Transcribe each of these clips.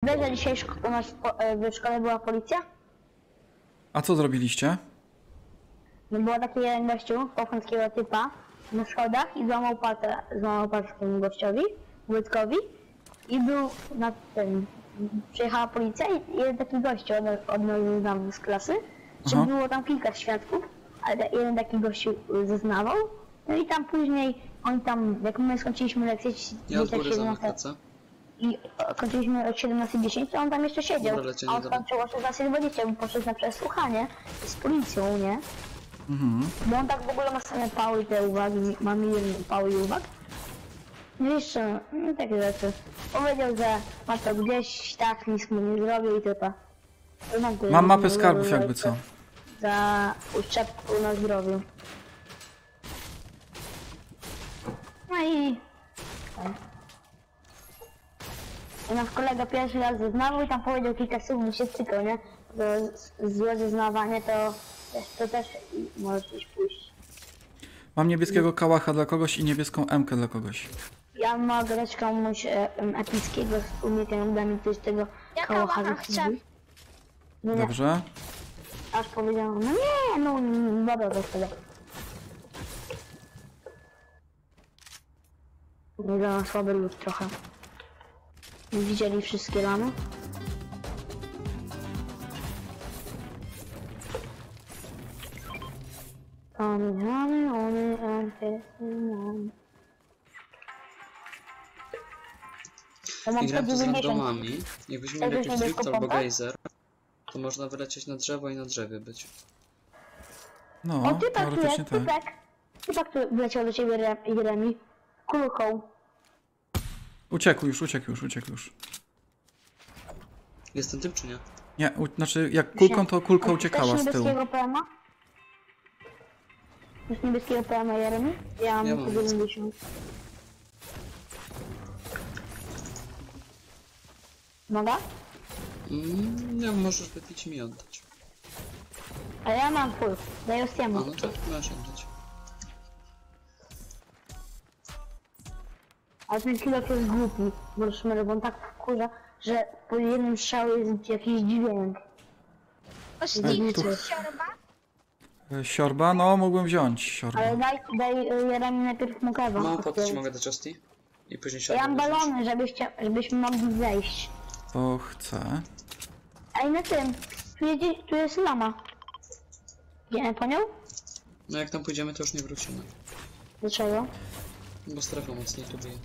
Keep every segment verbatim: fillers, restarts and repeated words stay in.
Wiesz, że dzisiaj u nas w szkole była policja? A co zrobiliście? No było taki jeden gościu, pochąckiego typa, na schodach i złamał palce, złamał palce temu gościowi, Wojtkowi i był na tym, przyjechała policja i jeden taki gościu od, odnowił nam z klasy, że było tam kilka świadków, ale jeden taki gościu zeznawał, no i tam później oni tam, jak my skończyliśmy lekcję, Ja od góry zamykam. i kończyliśmy od siedemnastej dziesięć, to on tam jeszcze siedział, Dobra, a on skończył o szesnastej dwadzieścia, bo poszedł na przesłuchanie z policją, nie? Mhm. Bo on tak w ogóle ma same pały te uwagi, ma milion pały i uwag. No jeszcze, no takie rzeczy. Powiedział, że ma to gdzieś, tak, nic mu nie zrobił i typa. Mam mapę skarbów jakby co. Za uszczepku na zdrowiu. No i... I nasz kolega pierwszy raz zeznawał i tam powiedział kilka słów, mi się stykał, nie? To złe zeznawanie to, to też możesz iść pójść. Mam niebieskiego kałacha dla kogoś i niebieską emkę dla kogoś. Ja mogę dać komuś e, epickiego z umiejętnościami, to jest tego Ja kałacha. kałacha chcę. No nie, Dobrze. aż powiedziałem, no nie, no dobra, to wtedy. Wygląda słaby lud trochę. Widzieli wszystkie lamy? One, one, one, one, to mam I gram sto tu z dziewięćdziesiąt. randomami. Jakbyśmy mieli jakiś drift albo gejzer, to można wylecieć na drzewo i na drzewie być. No, O, typek tu teoretycznie jest, tak. typek. Typek tu wleciał do ciebie Re- Jeremi. Kulką. Uciekł już, uciekł już, uciekł już. Jest ten typ czy nie? Nie, u, znaczy jak kulką to kulka uciekała z tyłu. niebieskiego P M a? Już niebieskiego P M a Jeremi? Ja mam Ja sto mam. dziewięćdziesiąt. Mogę? Mm, nie, możesz wypić mi oddać. Ale ja mam full. Daję A Ostiemu. no tak, masz oddać. Ale ten killok jest głupi. Bo szmer, bo on tak wkurza, że po jednym strzału jest jakiś dźwięk. O, Steve, tu- siorba? E, Siorba? No, mógłbym wziąć siorbę. Ale daj, daj Jeremi najpierw mu kewa. Mało po ci mogę dać osti? I później się Ja mam odwrócić. balony, żebyście, żebyśmy mogli zejść. To chcę. Ej, na tym, tu, jedzie, tu jest lama. Nie, po nią? No jak tam pójdziemy, to już nie wrócimy. Dlaczego? Bo strefa mocniej tu bije.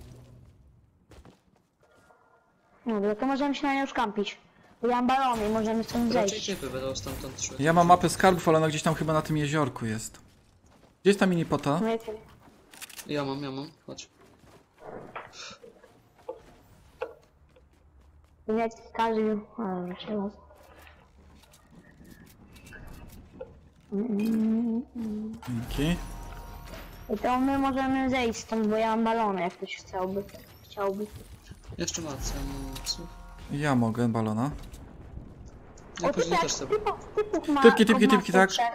Dobra, to możemy się na nią już kampić. Bo ja mam balony i możemy stąd Raczej zejść. typy będą stamtąd szły. Ja mam mapę skarbów, ale ona gdzieś tam chyba na tym jeziorku jest. Gdzie jest ta mini pota? No wiecie. Ja mam, ja mam, chodź. Jak każdy... A, jeszcze raz. Dzięki. I to my możemy zejść stąd, bo ja mam balony, jak ktoś chciałby. Chciałby. Jeszcze Marcel, słów. Ja mogę balona. Ja O, później typek, też sobie. typów, typów ma... Typki, typki, ma typki, tak. trzech.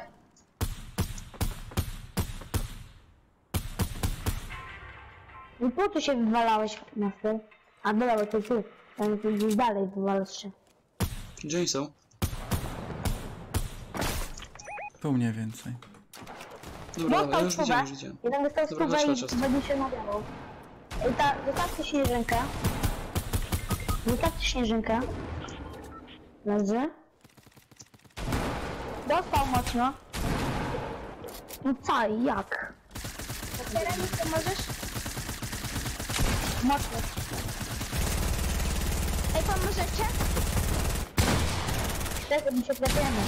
I po co się wywalałeś na styl? A dobra, bo to tu. Tam tu gdzieś dalej wywalasz się. Gdzie oni są? Tu mniej więcej. Dobra, ja Dostał już stówę. widziałem, już widziałem. Jeden dostał Dobra, stówę chodź, i chodź, będzie się nawiało. I ta, zostawcie śnieżynkę. Zostawcie śnieżynkę. Leży. Dostał mocno. No co, jak? Teraz ty możesz? Mocno. Ej, pomożecie? Czego mi się klepiemy?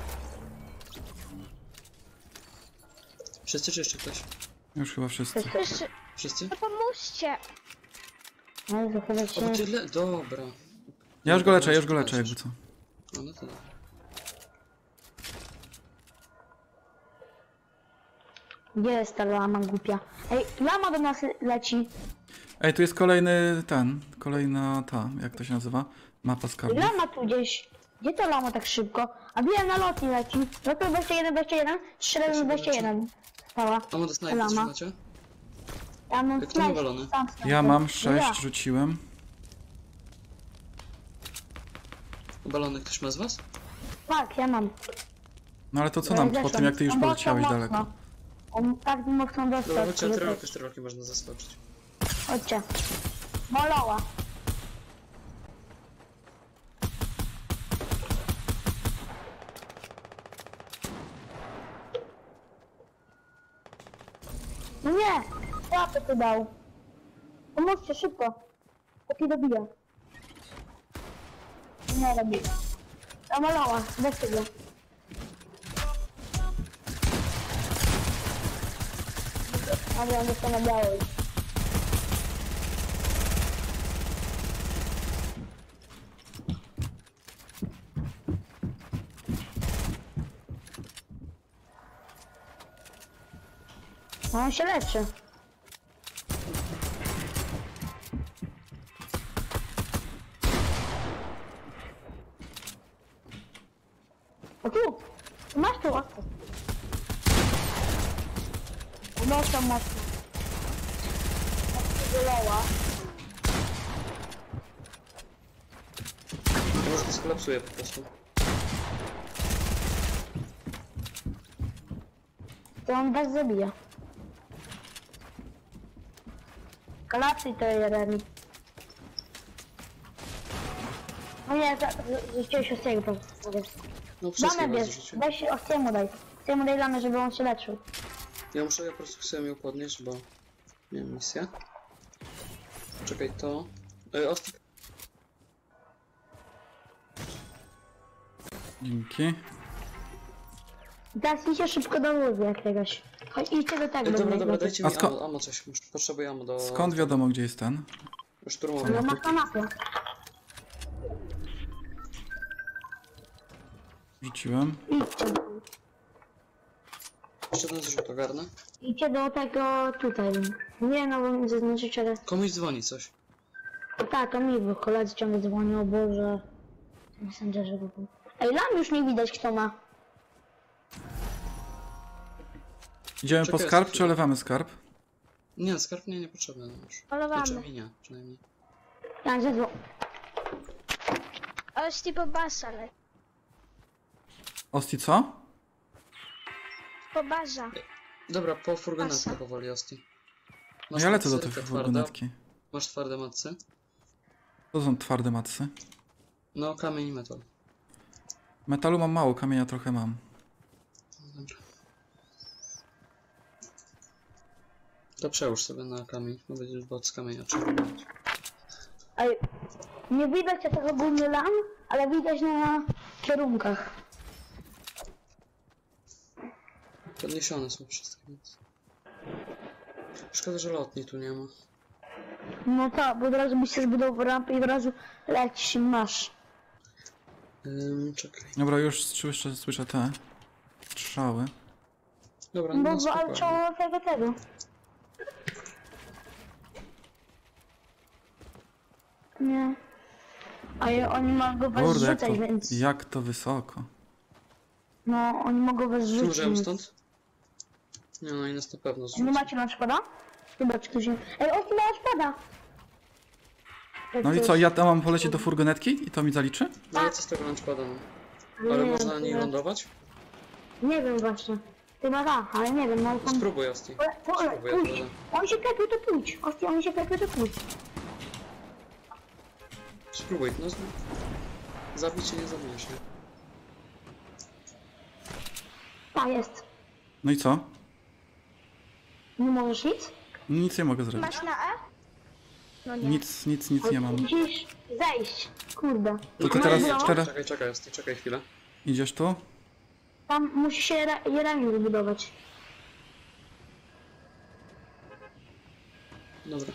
Wszyscy czy jeszcze ktoś? Już chyba wszyscy. Wszyscy, Wszyscy? to pomóżcie. No to chyba O, się... tyle, dobra. Ja już go leczę, ja już go leczę jakby co. A no to dobra. Gdzie jest ta lama głupia? Ej, lama do nas leci. Ej, tu jest kolejny ten, kolejna ta, jak to się nazywa? Mapa skarbów. Lama tu gdzieś. Gdzie ta lama tak szybko? A wiem, na lotni leci. No to dwadzieścia jeden, dwadzieścia jeden, trzy razy dwadzieścia jeden. Stała. A do snajpy Lama. trzymacie? Ja mam Kto ma snajper, balony? sam snajper. Ja mam Ja. sześć, rzuciłem. Balony ktoś ma z was? Tak, ja mam. No ale to co Ja nam po zeszłam. tym, jak ty już On dostał poleciałeś mocno. daleko? On tak mocno dostał. Dobra, chodźcie na że- tyrolki, z tyrolki można zaskoczyć. Chodźcie. Moloła. No nie! Łapę tu dał. Pomóżcie szybko. Taki dobija. Nie robi. A maloła, bez tego. A ja jestem na białej. No on się leczy. O tu! Masz tu ostro. Mocno, mocno. Wyleła. Może to skolapsuje po prostu. To on was zabija. Kolapsuj to jeden. No nie, zrzuciłeś ostrego po prostu. No wszystkie Damy was bierz, rzucił. weź ostremu daj. Ostremu daj damy, żeby on się leczył. Ja muszę, ja po prostu chcę ją podnieść, bo nie wiem, misja. Czekaj, to... E, Ostik. Dzięki. I teraz idźcie szybko do łuzy jakiegoś. Chodź, idźcie do tego. E, dobra, do dobra, niego. dajcie A mi sko- ammo, ammo coś. Muszę, potrzebuję ammo do... Skąd wiadomo, gdzie jest ten? Szturmowy. Ale masz na mapę. Rzuciłem. Idźcie. Jeszcze ten zrzut ogarnę. Idźcie do tego tutaj. Nie no, bo mi zaznaczycie, ale... Komuś dzwoni coś. O tak, to mi, bo koledzy ciągle dzwonią, o Boże. Messengerze w ogóle. Ej, nam już nie widać kto ma. Idziemy po Czekaj, skarb, chwilę. czy olewamy skarb? Nie, skarb nie, niepotrzebny nam już. Polowamy. Znaczy mi nie, przynajmniej. Ja zadzwo... Ości po basale. Osti co? Po barza. Dobra, po furgonetkę Pasa. powoli, Osti. No ja lecę do tej matce, furgonetki. Masz twarde matce? To są twarde matsy. No, kamień i metal. Metalu mam mało, kamienia trochę mam. No dobra. To przełóż sobie na kamień, bo będziesz bot z kamienia trzeba robić. Ej, nie widać jak ogólnie lam, ale widać na kierunkach. Podniesione są wszystkie, więc... Szkoda, że lotni tu nie ma. No tak, bo od razu byś się zbudował rampę i od razu lecisz i masz. Ym, czekaj. Dobra, już słyszę, słyszę te strzały. Dobra, Bo no walczą spokojnie. o tego tego. Nie. A ja- oni mogą was Kurde, jak to, rzucać, więc... jak to wysoko. No, oni mogą was Czy rzucić. możemy więc- stąd? Nie, no i nas na pewno Nie zrzuci. macie launchpada? Chyba czy ktoś nie... Ej, o, tu launchpada! No i co, ja tam mam polecieć do furgonetki i to mi zaliczy? No ale co z tego launchpada? No? Ale Nie, można na niej nie. lądować? Nie wiem właśnie. Chyba tak, ale nie wiem, no No tam... spróbuj, Osti. Po- po- Spróbuj, Pójdź! Osti. On się klepił, to pójdź! Ostia, on się klepił, to pójdź! Spróbuj, no. z- Zabić się nie zabijesz, nie? Tak, jest. No i co? Nie możesz nic? Nic nie mogę zrobić. Masz na E? No nie. Nic, nic, nic nie mam. Musisz zejść, kurde. To ty A teraz masz białą? cztery- Czekaj, czekaj, Osti, czekaj chwilę. Idziesz tu? Tam musi się re- Jeremi wybudować. Dobra.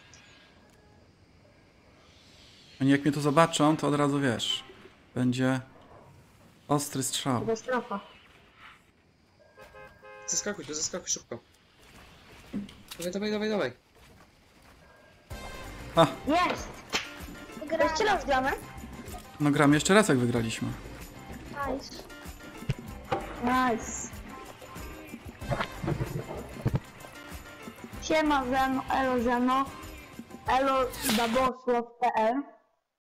Oni jak mnie tu zobaczą, to od razu wiesz. Będzie ostry strzał. Katastrofa. Zeskakuj tu, zeskakuj szybko. Dawaj, dawaj, dawaj, dawaj. Ha! Jest! Wygrałem. Jeszcze raz gramy? No gram jeszcze raz jak wygraliśmy. Nice. Nice. Siema Zeno, elo Zeno, elo babosław kropka p l.